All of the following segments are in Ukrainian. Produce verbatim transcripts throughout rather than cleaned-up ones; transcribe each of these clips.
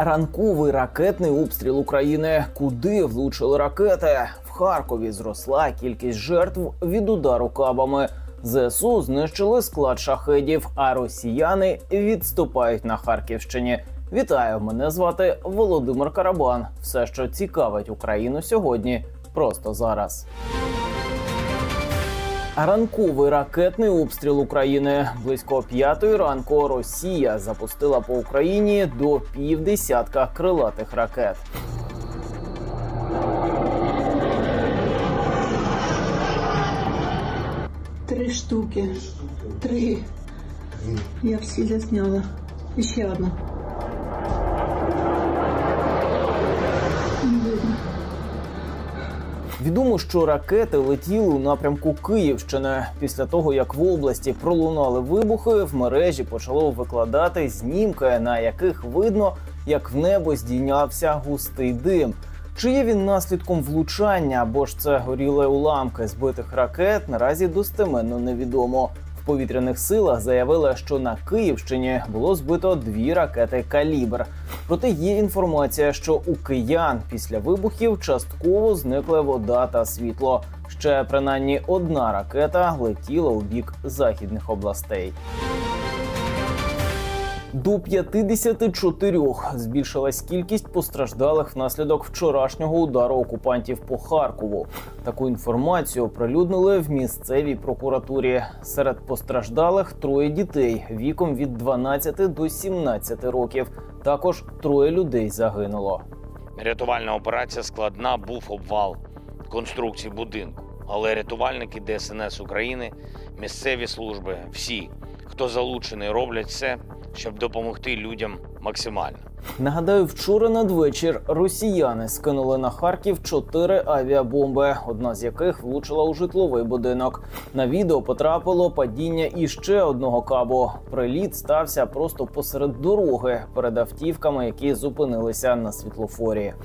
Ранковий ракетний обстріл України. Куди влучили ракети? В Харкові зросла кількість жертв від удару кабами. ЗСУ знищили склад шахедів, а росіяни відступають на Харківщині. Вітаю, мене звати Володимир Карабан. Все, що цікавить Україну сьогодні, просто зараз. Ранковий ракетний обстріл України. Близько п'ятої ранку Росія запустила по Україні до півдесятка крилатих ракет. Три штуки. Три. Я всі засняла. І ще одна. Не видно. Відомо, що ракети летіли у напрямку Київщини. Після того, як в області пролунали вибухи, в мережі почало викладати знімки, на яких видно, як в небо здійнявся густий дим. Чи є він наслідком влучання, або ж це горіли уламки збитих ракет, наразі достеменно невідомо. В повітряних силах заявили, що на Київщині було збито дві ракети «Калібр». Проте є інформація, що у киян після вибухів частково зникли вода та світло. Ще принаймні одна ракета летіла у бік західних областей. До п'ятдесят чотири збільшилась кількість постраждалих внаслідок вчорашнього удару окупантів по Харкову. Таку інформацію оприлюднили в місцевій прокуратурі. Серед постраждалих троє дітей віком від дванадцяти до сімнадцяти років. Також троє людей загинуло. Рятувальна операція складна, був обвал конструкції будинку. Але рятувальники Де Ес Ен Ес України, місцеві служби, всі, хто залучений, роблять все, щоб допомогти людям максимально. Нагадаю, вчора надвечір росіяни скинули на Харків чотири авіабомби, одна з яких влучила у житловий будинок. На відео потрапило падіння іще одного кабу. Приліт стався просто посеред дороги, перед автівками, які зупинилися на світлофорі.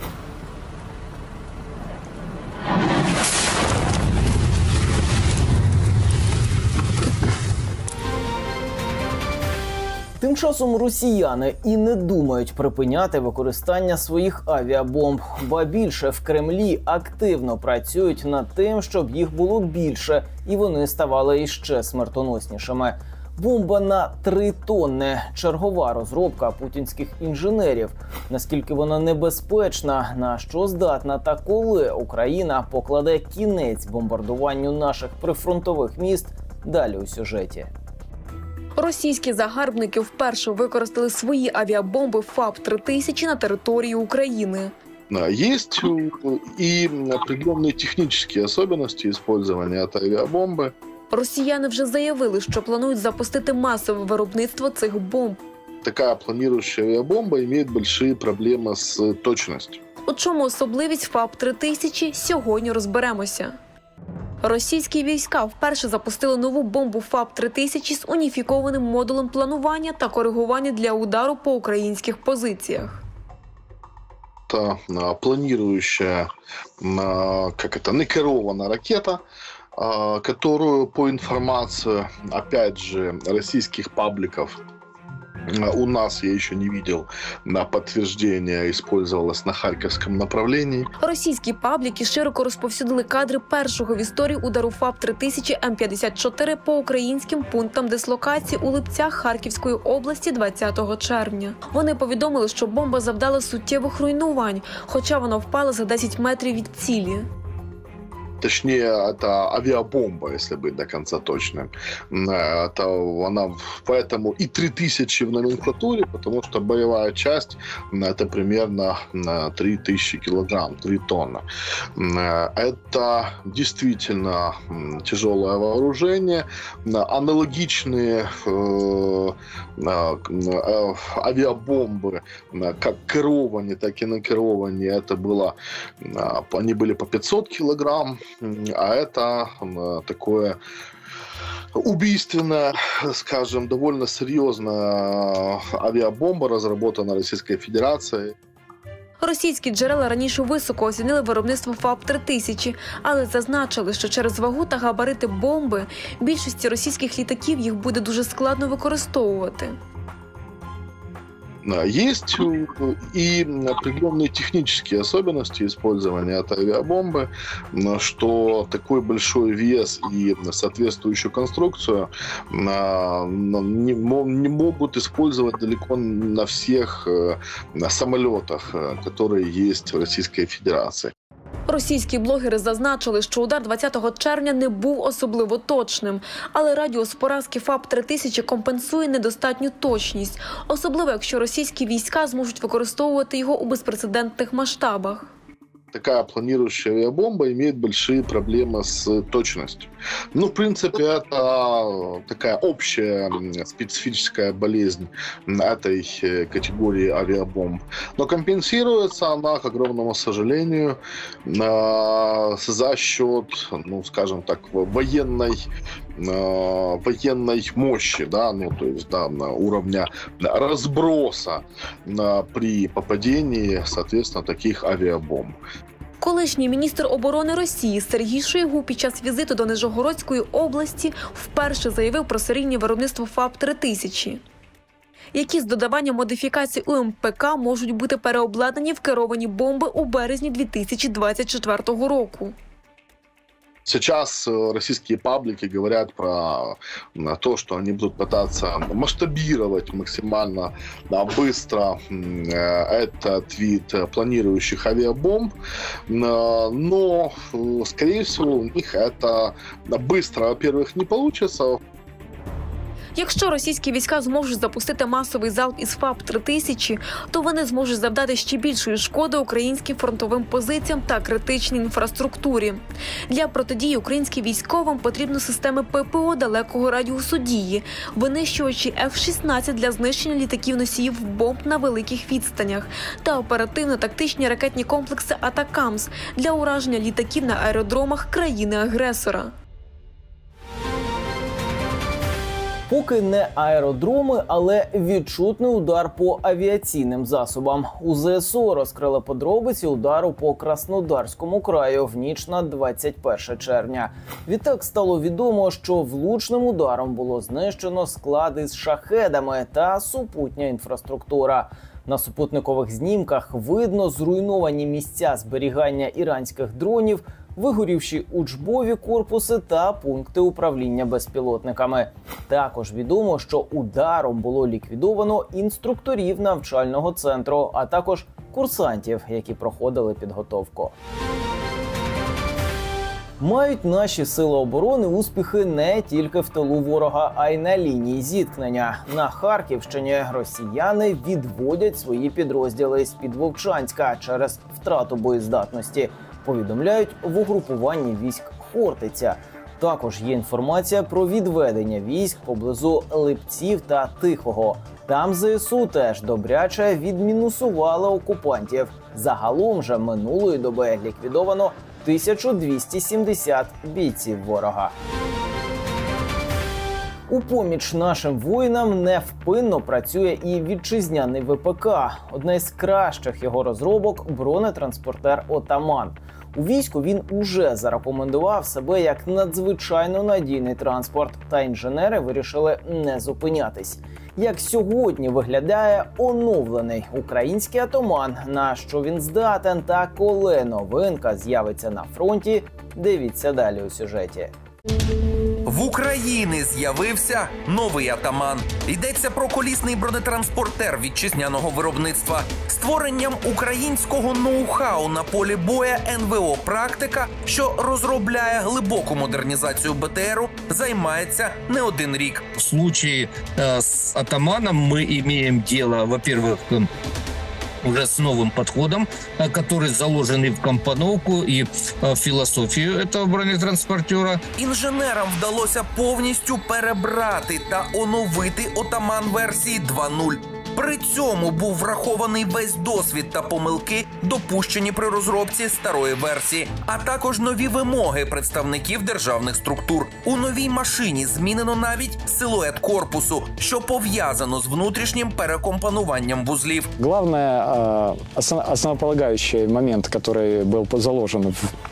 Тим часом росіяни і не думають припиняти використання своїх авіабомб. Ба більше, в Кремлі активно працюють над тим, щоб їх було більше, і вони ставали іще смертоноснішими. Бомба на три тонни – чергова розробка путінських інженерів. Наскільки вона небезпечна, на що здатна та коли Україна покладе кінець бомбардуванню наших прифронтових міст – далі у сюжеті. Російські загарбники вперше використали свої авіабомби ФАП три тисячі на території України. Есть и определенные технические особенности использования этой авиабомбы. Росіяни вже заявили, що планують запустити масове виробництво цих бомб. Такая планирующая авиабомба имеет большие проблемы с точностью. У чому особливість ФАП три тисячі, сьогодні розберемося. Російські війська вперше запустили нову бомбу ФАП три тисячі з уніфікованим модулем планування та коригування для удару по українських позиціях. Это планирующая, как это, накерованная ракета, которую, по информации, опять же, российских пабликов, у нас, я еще не видел, на подтверждение использовалась на Харьковском направлении. Російські пабліки широко розповсюдили кадри першого в історії удару ФАП три тисячі М п'ятдесят чотири по українським пунктам дислокації у Липцях Харківської області двадцятого червня. Вони повідомили, що бомба завдала суттєвих руйнувань, хоча вона впала за десять метрів від цілі. Точнее, это авиабомба, если быть до конца точным. Это она, поэтому и три тысячи в номенклатуре, потому что боевая часть это примерно три тысячи килограмм, три тонны. Это действительно тяжелое вооружение. Аналогичные э, э, авиабомбы, как керованные, так и накерованные, это было, они были по пятьсот килограмм. А это такое убийственная, скажем, довольно серьезная авиабомба, разработана Российской Федерацией. Російські джерела раніше високо оцінили виробництво ФАП три тисячі, але зазначили, що через вагу та габарити бомби більшості російських літаків їх буде дуже складно використовувати. Есть и определенные технические особенности использования этой авиабомбы, что такой большой вес и соответствующую конструкцию не могут использовать далеко на всех самолетах, которые есть в Российской Федерации. Російські блогери зазначили, що удар двадцятого червня не був особливо точним. Але радіус поразки ФАП три тисячі компенсує недостатню точність. Особливо, якщо російські війська зможуть використовувати його у безпрецедентних масштабах. Такая планирующая авиабомба имеет большие проблемы с точностью. Ну, в принципе, это такая общая специфическая болезнь этой категории авиабомб. Но компенсируется она, к огромному сожалению, за счет, ну, скажем так, военной военной мощи, да, ну, то есть, да, уровня разброса при попадении, соответственно, таких авиабомб. Колишній міністр оборони Росії Сергій Шойгу під час візиту до Нижегородської області вперше заявив про серійне виробництво ФАП три тисячі, які з додаванням модифікацій у ем пе ка можуть бути переобладнані в керовані бомби у березні дві тисячі двадцять четвертого року. Сейчас российские паблики говорят про то, что они будут пытаться масштабировать максимально да, быстро этот вид планирующих авиабомб, но, скорее всего, у них это быстро, во-первых, не получится. Якщо російські війська зможуть запустити масовий залп із ФАП три тисячі, то вони зможуть завдати ще більшої шкоди українським фронтовим позиціям та критичній інфраструктурі. Для протидії українським військовим потрібні системи пе пе о далекого радіусу дії, винищувачі еф шістнадцять для знищення літаків-носіїв бомб на великих відстанях та оперативно-тактичні ракетні комплекси «Атакамс» для ураження літаків на аеродромах країни-агресора. Поки не аеродроми, але відчутний удар по авіаційним засобам. У зе ес о розкрили подробиці удару по Краснодарському краю в ніч на двадцять перше червня. Відтак стало відомо, що влучним ударом було знищено склади з шахедами та супутня інфраструктура. На супутникових знімках видно зруйновані місця зберігання іранських дронів, вигорівші учбові корпуси та пункти управління безпілотниками. Також відомо, що ударом було ліквідовано інструкторів навчального центру, а також курсантів, які проходили підготовку. Мають наші сили оборони успіхи не тільки в тилу ворога, а й на лінії зіткнення. На Харківщині росіяни відводять свої підрозділи з-під Вовчанська через втрату боєздатності, повідомляють в угрупуванні військ «Хортиця». Також є інформація про відведення військ поблизу Липців та Тихого. Там зе ес у теж добряче відмінусували окупантів. Загалом же минулої доби ліквідовано тисячу двісті сімдесят бійців ворога. У поміч нашим воїнам невпинно працює і вітчизняний ве пе ка. Одна із кращих його розробок – бронетранспортер «Отаман». У війську він уже зарекомендував себе як надзвичайно надійний транспорт, та інженери вирішили не зупинятись. Як сьогодні виглядає оновлений український «Атаман», на що він здатен та коли новинка з'явиться на фронті, дивіться далі у сюжеті. В Україні з'явився новий «Атаман». Йдеться про колісний бронетранспортер вітчизняного виробництва. Створенням українського ноу-хау на полі боя ен ве о «Практика», що розробляє глибоку модернізацію бе те еру, займається не один рік. В случае э, с «Атаманом» мы имеем дело, во-первых, уже с новым подходом, который заложен и в компоновку, и в философию этого бронетранспортера. Інженерам вдалося повністю перебрати та оновити «Отаман» версії два нуль. При цьому був врахований весь досвід та помилки, допущені при розробці старої версії, а також нові вимоги представників державних структур. У новій машині змінено навіть силует корпусу, що пов'язано з внутрішнім перекомпонуванням вузлів. Главный основополагающий момент, который был заложен в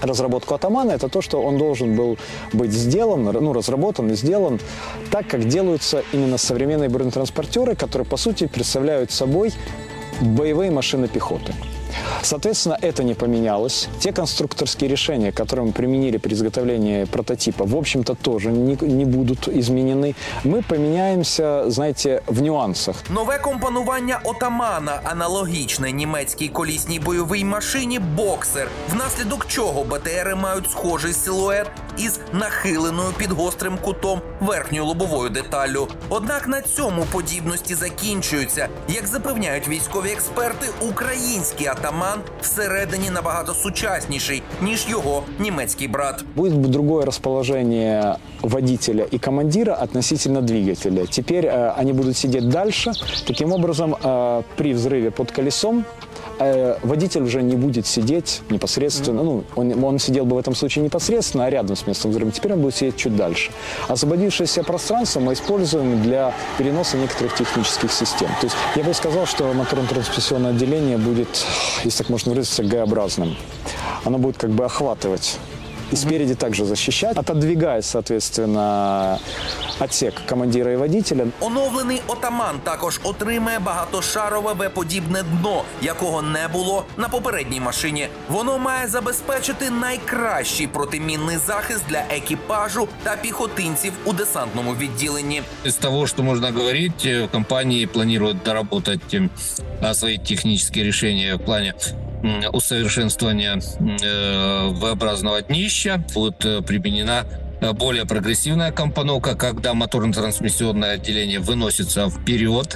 разработку «Атамана» – это то, что он должен был быть сделан, ну, разработан и сделан так, как делаются именно современные бронетранспортеры, которые, по сути, представляют собой боевые машины пехоты. Соответственно, это не поменялось. Те конструкторские решения, которые мы применили при изготовлении прототипа, в общем-то, тоже не, не будут изменены. Мы поменяемся, знаете, в нюансах. Нове компонування «Отамана» аналогічне німецькій колісній бойовій машині «Боксер», внаслідок чого БТРи мають схожий силует із нахиленою під гострим кутом верхньою лобовою деталлю. Однак на цьому подібності закінчуються. Як запевняють військові експерти, український «Атаман» всередині набагато сучасніший, ніж його німецький брат. Будет другое расположение водителя и командира относительно двигателя. Теперь э, они будут сидеть дальше. Таким образом, э, при взрыве под колесом э, водитель уже не будет сидеть непосредственно. Ну, он, он сидел бы в этом случае непосредственно, а рядом с местом взрыва. Теперь он будет сидеть чуть дальше. Освободившееся пространство мы используем для переноса некоторых технических систем. То есть я бы сказал, что моторно-трансмиссионное отделение будет, если так можно выразиться, Г-образным. Оно будет как бы охватывать и спереди также защищать, отодвигая, соответственно, отсек командира и водителя. Оновлений «Отаман» також отримає багатошарове В-подібне дно, якого не було на попередній машині. Воно має забезпечити найкращий протимінний захист для екіпажу та піхотинців у десантному відділенні. Из того, что можно говорить, компании планируют доработать свои технические решения в плане усовершенствования V-образного днища. Будет применена более прогрессивная компоновка, когда моторно-трансмиссионное отделение выносится вперед.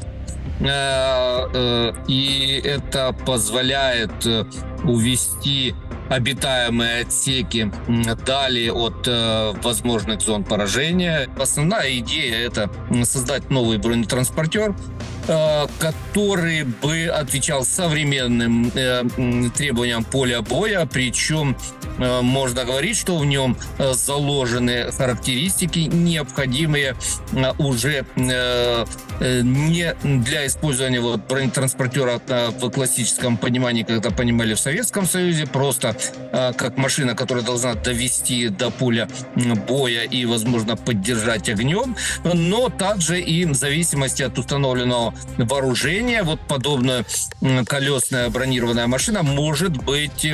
И это позволяет увести обитаемые отсеки далее от э, возможных зон поражения. Основная идея – это создать новый бронетранспортер, э, который бы отвечал современным э, требованиям поля боя, причем э, можно говорить, что в нем заложены характеристики, необходимые э, уже э, не для использования вот, бронетранспортера э, в классическом понимании, когда понимали в Советском Союзе, просто как машина, которая должна довести до поля боя и, возможно, поддержать огнем, но также и в зависимости от установленного вооружения, вот подобная колесная бронированная машина может быть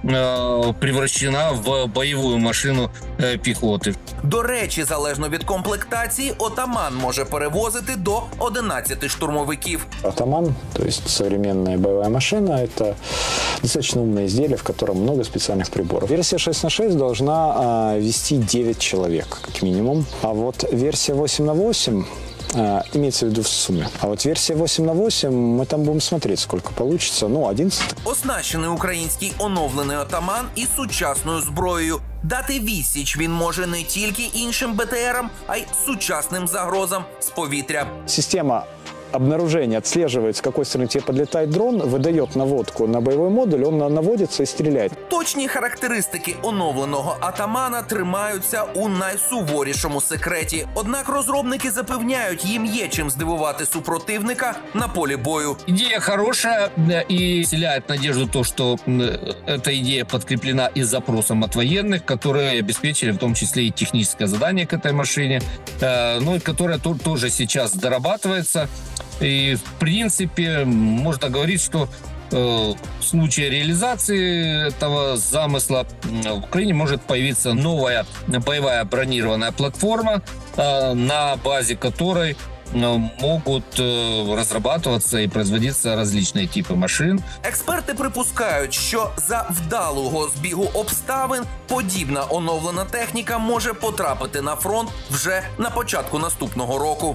превращена в боевую машину піхоти. До речі, залежно від комплектації, «Отаман» може перевозити до одинадцяти штурмовиків. «Атаман», то есть современная боевая машина, это достаточно умное изделие, в котором много специальных приборов. Версия шесть на шесть должна а, вести девять человек, как минимум. А вот версия восемь на восемь а, имеется в виду в сумме. А вот версия восемь на восемь, мы там будем смотреть, сколько получится. Ну, одиннадцать. Оснащений український оновлений «Отаман» із сучасною зброєю. Дати відсіч він може не тільки іншим БТРам, а й сучасним загрозам з повітря. Система обнаружение отслеживает, с какой стороны тебе подлетает дрон, выдает наводку на боевой модуль, он наводится и стреляет. Точні характеристики оновленого «Атамана» тримаються у найсуворішому секреті. Однак розробники запевняють, їм є чим здивувати супротивника на полі бою. Идея хорошая и вселяет надежду то, что эта идея подкреплена и запросом от военных, которые обеспечили в том числе и техническое задание к этой машине, ну и которая тоже сейчас дорабатывается. И, в принципе, можно говорить, что э, в случае реализации этого замысла в Украине может появиться новая боевая бронированная платформа, э, на базе которой э, могут э, разрабатываться и производиться различные типы машин. Експерти припускають, що за вдалого збігу обставин подібна оновлена техніка може потрапити на фронт вже на початку наступного року.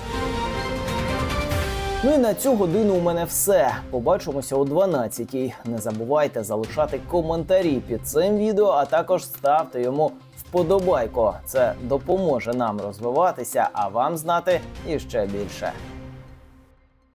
Ну і на цю годину у мене все. Побачимося о дванадцятій. Не забувайте залишати коментарі під цим відео, а також ставте йому вподобайку. Це допоможе нам розвиватися, а вам знати іще більше.